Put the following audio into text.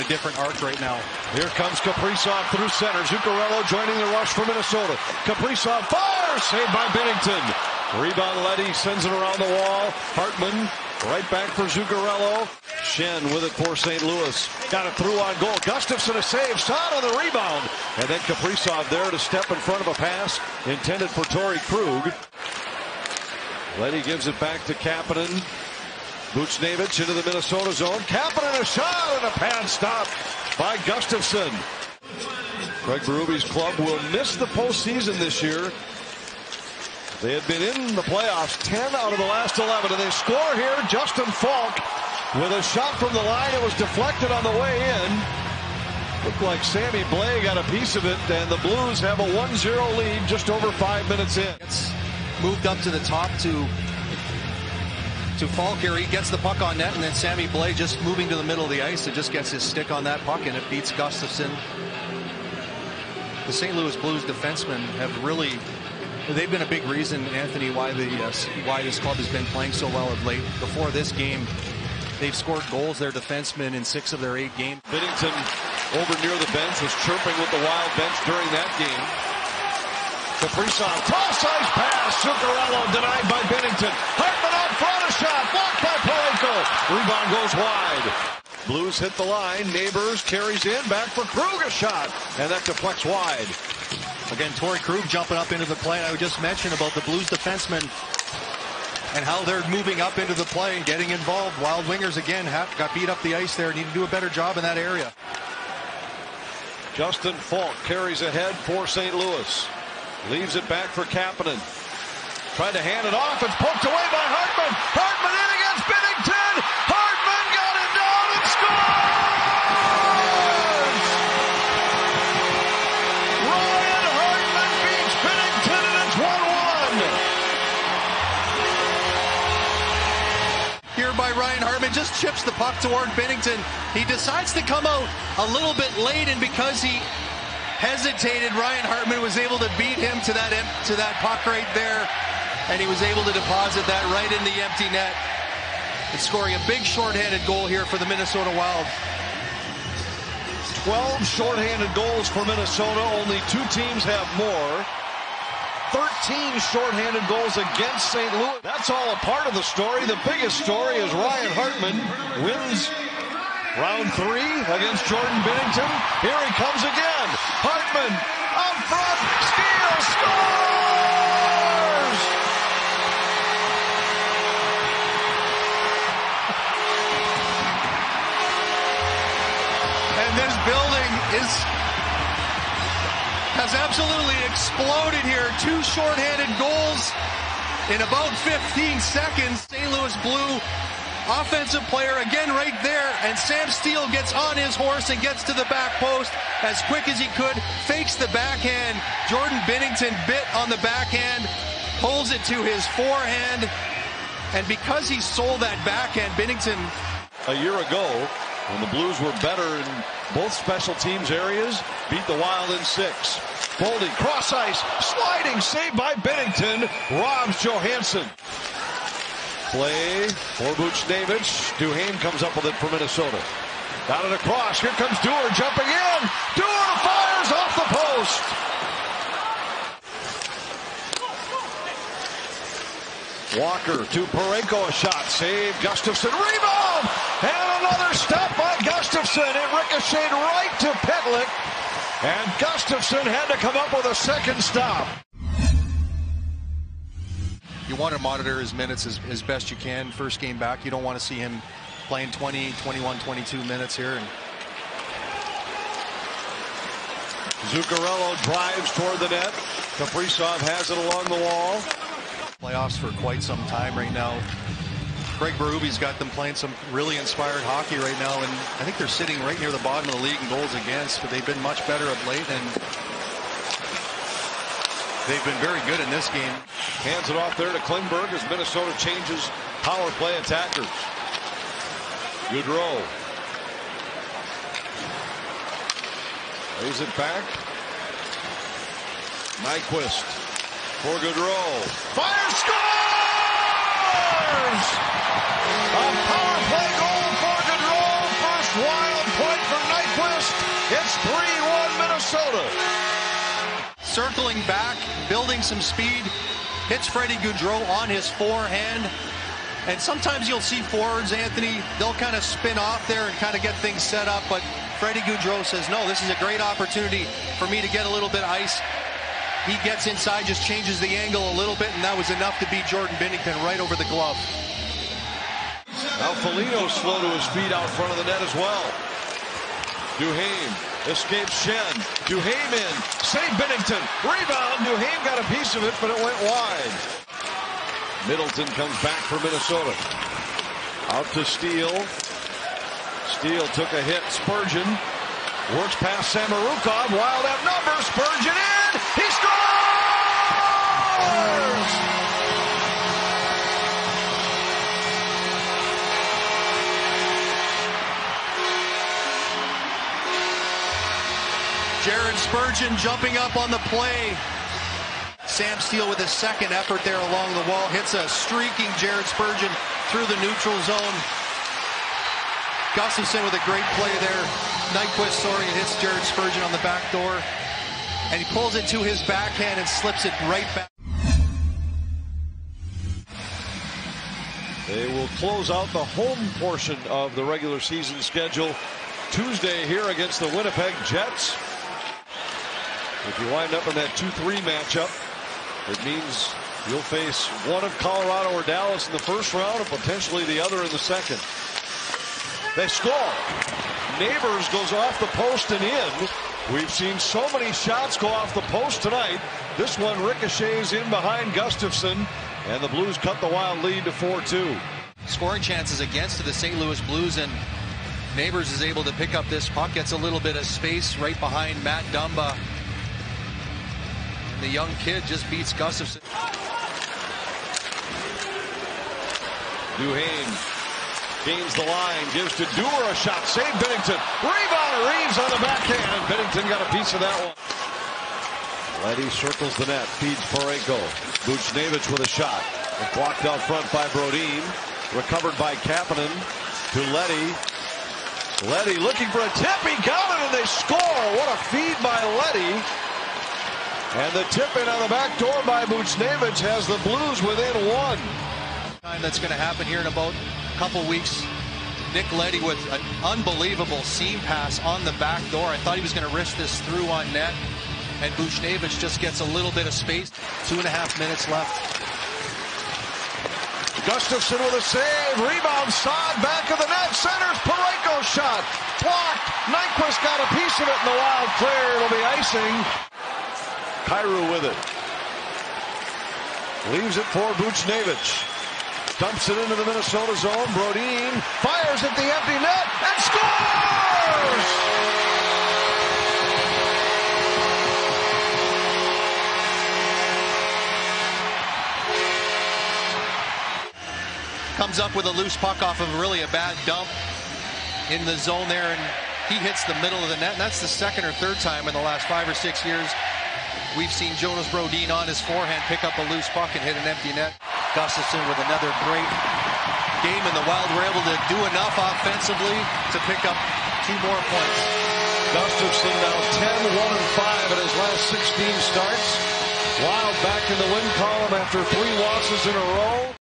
a different arc right now. Here comes Kaprizov through center. Zuccarello joining the rush for Minnesota. Kaprizov fires, saved by Binnington. Rebound, Leddy sends it around the wall. Hartman right back for Zuccarello. Schenn with it for St. Louis. Got it through on goal. Gustafsson a save. Saad on the rebound. And then Kaprizov there to step in front of a pass intended for Torrey Krug. Leddy gives it back to Kapanen. Buchnevich into the Minnesota zone. Kapanen a shot and a pad stop by Gustafsson. Craig Berube's club will miss the postseason this year. They had been in the playoffs 10 out of the last 11, and they score here. Justin Falk with a shot from the line. It was deflected on the way in. Looked like Sammy Blais got a piece of it, and the Blues have a 1-0 lead just over 5 minutes in. It's moved up to the top to Falk here. He gets the puck on net, and then Sammy Blais just moving to the middle of the ice. It just gets his stick on that puck, and it beats Gustafsson. The St. Louis Blues defensemen have really... They've been a big reason, Anthony, why this club has been playing so well of late. Before this game, they've scored goals, their defensemen, in 6 of their 8 games. Binnington over near the bench was chirping with the Wild bench during that game. Kaprizov, cross-ice pass. Zuccarello denied by Binnington. Hartman up front, a shot blocked by Parayko. Rebound goes wide. Blues hit the line. Neighbors carries in, back for Krug, a shot, and that deflects wide. Again, Torrey Krug jumping up into the play. I would just mention about the Blues defensemen and how they're moving up into the play and getting involved. Wild wingers, again, got beat up the ice there. Need to do a better job in that area. Justin Falk carries ahead for St. Louis. Leaves it back for Kapanen. Tried to hand it off. It's poked away by Hartman. Hartman in against Binnington. Hartman got it down and scores! Ryan Hartman beats Binnington, and it's 1-1. Here by Ryan Hartman, just chips the puck toward Binnington. He decides to come out a little bit late, and because he hesitated, Ryan Hartman was able to beat him to that puck right there, and he was able to deposit that right in the empty net and scoring a big shorthanded goal here for the Minnesota Wild. 12 shorthanded goals for Minnesota. Only 2 teams have more. 13 shorthanded goals against St. Louis. That's all a part of the story. The biggest story is Ryan Hartman wins round 3 against Jordan Binnington. Here he comes again. Hartman up front, steal, scores! And this building has absolutely exploded here. 2 shorthanded goals in about 15 seconds. St. Louis Blue offensive player again right there, and Sam Steele gets on his horse and gets to the back post as quick as he could, fakes the backhand. Jordan Binnington bit on the backhand, pulls it to his forehand, and because he sold that backhand, Binnington... A year ago, when the Blues were better in both special teams areas, beat the Wild in 6. Boldy, cross ice, sliding, saved by Binnington, robs Johansson. Play for Buchnevich. Duhaime comes up with it for Minnesota. Got it across. Here comes Dewar jumping in. Dewar fires off the post. Walker to Parayko, a shot. Save. Gustafsson. Rebound! And another stop by Gustafsson. It ricocheted right to Pitlick. And Gustafsson had to come up with a second stop. You want to monitor his minutes as best you can. First game back, you don't want to see him playing 20, 21, 22 minutes here. And Zuccarello drives toward the net. Kaprizov has it along the wall. Playoffs for quite some time right now. Craig Berube's got them playing some really inspired hockey right now, and I think they're sitting right near the bottom of the league in goals against, but they've been much better of late, and they've been very good in this game. Hands it off there to Klingberg as Minnesota changes power play attackers. Gaudreau lays it back. Nyquist for Gaudreau. Fire, scores! A power play goal for Gaudreau. First Wild point for Nyquist. 3-1 Minnesota. Circling back, building some speed, hits Freddie Gaudreau on his forehand. And sometimes you'll see forwards, Anthony, they'll kind of spin off there and kind of get things set up. But Freddie Gaudreau says, no, this is a great opportunity for me to get a little bit of ice. He gets inside, just changes the angle a little bit, and that was enough to beat Jordan Binnington right over the glove. Now Foligno slow to his feet out front of the net as well. Duhaime escapes Schenn. Duhaime in. Save Binnington. Rebound. Duhaime got a piece of it, but it went wide. Middleton comes back for Minnesota. Out to Steele. Steele took a hit. Spurgeon works past Samorukov. Wild at number. Spurgeon in. He scores! Jared Spurgeon jumping up on the play. Sam Steele with his second effort there along the wall. Hits a streaking Jared Spurgeon through the neutral zone. Gustafsson with a great play there. Nyquist Soria hits Jared Spurgeon on the back door. And he pulls it to his backhand and slips it right back. They will close out the home portion of the regular season schedule Tuesday here against the Winnipeg Jets. If you wind up in that 2-3 matchup, it means you'll face one of Colorado or Dallas in the first round and potentially the other in the second. They score. Neighbors goes off the post and in. We've seen so many shots go off the post tonight. This one ricochets in behind Gustafsson, and the Blues cut the Wild lead to 4-2. Scoring chances against the St. Louis Blues, and Neighbors is able to pick up this puck, gets a little bit of space right behind Matt Dumba. The young kid just beats Gustafsson. Duhaime gains the line, gives to Dewar a shot, save Binnington. Rebound, Reeves on the backhand. Binnington got a piece of that one. Leddy circles the net, feeds Parayko. Buchnevich with a shot. Blocked out front by Brodin. Recovered by Kapanen to Leddy. Leddy looking for a tip. He got it and they score. What a feed by Leddy. And the tip in on the back door by Buchnevich has the Blues within one. That's going to happen here in about a couple weeks. Nick Leddy with an unbelievable seam pass on the back door. I thought he was going to risk this through on net. And Buchnevich just gets a little bit of space. 2.5 minutes left. Gustafsson with a save. Rebound, Saad back of the net. Centers. Parayko shot. Blocked. Nyquist got a piece of it in the Wild clear. It'll be icing. Kyrou with it. Leaves it for Buchnevich. Dumps it into the Minnesota zone. Brodin fires at the empty net and scores! Comes up with a loose puck off of really a bad dump in the zone there, and he hits the middle of the net. And that's the second or third time in the last 5 or 6 years we've seen Jonas Brodin on his forehand pick up a loose puck and hit an empty net. Gustafsson with another great game, and the Wild were able to do enough offensively to pick up 2 more points. Gustafsson now 10-1-5 in his last 16 starts. Wild back in the win column after 3 losses in a row.